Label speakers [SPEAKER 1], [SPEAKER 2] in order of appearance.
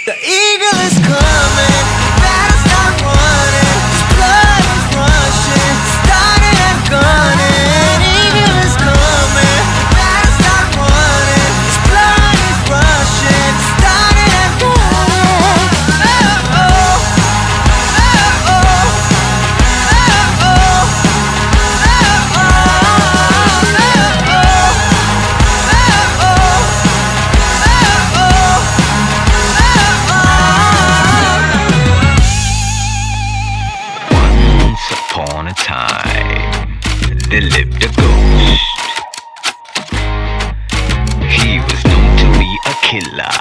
[SPEAKER 1] The eagle is coming, better start running. His blood is rushing, starting and gunning. Eagle is coming, better start running. His blood is rushing, starting and gunning. Oh, oh, oh, oh, oh, oh,
[SPEAKER 2] Upon a time, there lived a ghost. He was known to be a killer.